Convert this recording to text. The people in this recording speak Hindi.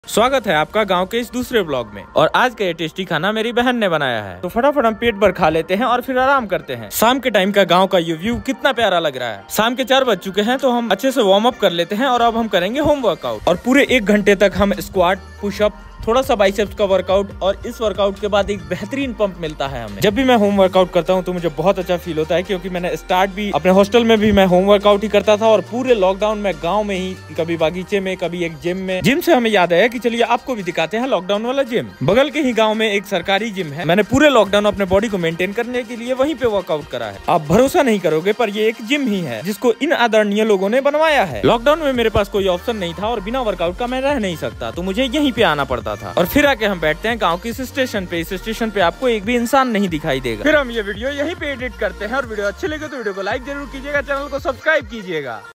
स्वागत है आपका गांव के इस दूसरे ब्लॉग में। और आज का ये टेस्टी खाना मेरी बहन ने बनाया है, तो फटाफट हम पेट भर खा लेते हैं और फिर आराम करते हैं। शाम के टाइम का गांव का ये व्यू कितना प्यारा लग रहा है। शाम के 4 बज चुके हैं, तो हम अच्छे से वार्म अप कर लेते हैं और अब हम करेंगे होम वर्कआउट। और पूरे 1 घंटे तक हम स्क्वाट, पुशअप, थोड़ा सा बाइसेप्स का वर्कआउट और इस वर्कआउट के बाद एक बेहतरीन पंप मिलता है हमें। जब भी मैं होम वर्कआउट करता हूँ तो मुझे बहुत अच्छा फील होता है, क्योंकि मैंने स्टार्ट भी अपने हॉस्टल में भी मैं होम वर्कआउट ही करता था और पूरे लॉकडाउन में गांव में ही, कभी बागीचे में, कभी एक जिम में। जिम से हमें याद आया कि चलिए आपको भी दिखाते हैं लॉकडाउन वाला जिम। बगल के ही गाँव में एक सरकारी जिम है। मैंने पूरे लॉकडाउन अपने बॉडी को मेंटेन करने के लिए वहीं पे वर्कआउट करा है। आप भरोसा नहीं करोगे, पर ये एक जिम ही है जिसको इन आदरणीय लोगों ने बनवाया है। लॉकडाउन में मेरे पास कोई ऑप्शन नहीं था और बिना वर्कआउट का मैं रह नहीं सकता, तो मुझे यहीं पे आना पड़ता था। और फिर आके हम बैठते हैं गांव की इस स्टेशन पे। इस स्टेशन पे आपको एक भी इंसान नहीं दिखाई देगा। फिर हम ये वीडियो यहीं पे एडिट करते हैं और वीडियो अच्छे लगे तो वीडियो को लाइक जरूर कीजिएगा, चैनल को सब्सक्राइब कीजिएगा।